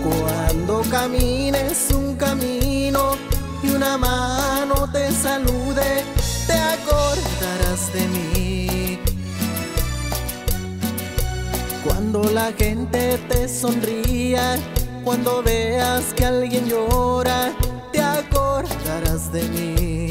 Cuando camines un camino y una mano te salude, te acordarás de mí. Cuando la gente te sonría, cuando veas que alguien llora, te acordarás de mí.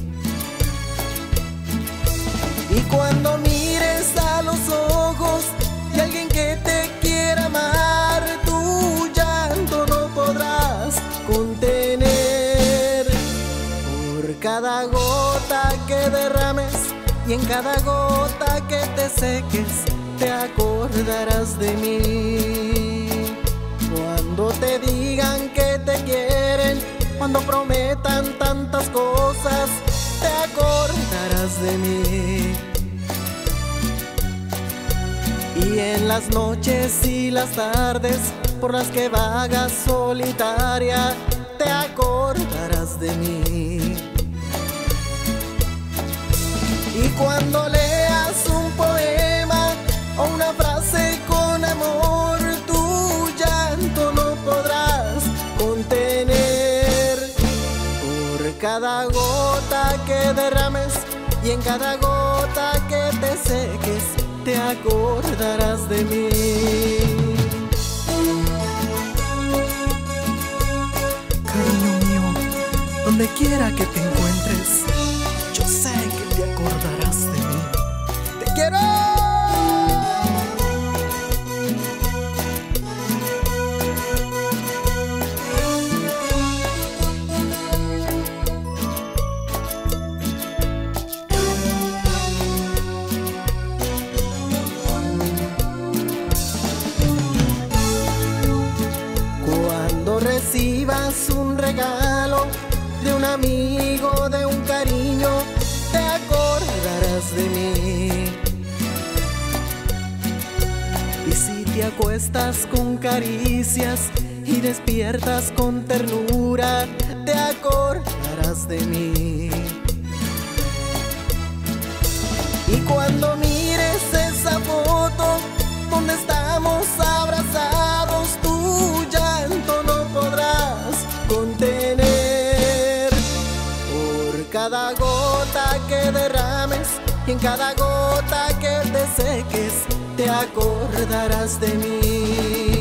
Y cuando mires a los ojos de alguien que te quiera amar, tu llanto no podrás contener. Por cada gota que derrames y en cada gota que te seques, te acordarás de mí. Cuando te digan que te quieren, cuando prometan tantas cosas, te acordarás de mí. Y en las noches y las tardes por las que vagas solitaria, te acordarás de mí. Y cuando leas un poema o una frase con amor, tu llanto no podrás contener. Por cada gota que derrames y en cada gota que te seques, te acordarás de mí. Cariño mío, donde quiera que te encuentres, yo sé que te acordarás de mí. ¡Te quiero! Recibas un regalo de un amigo, de un cariño, te acordarás de mí. Y si te acuestas con caricias y despiertas con ternura, te acordarás de mí. Y cuando mires esa foto donde estamos abrazados, tu llanto no podrás contener. Por cada gota que derrames y en cada gota que te seques, te acordarás de mí.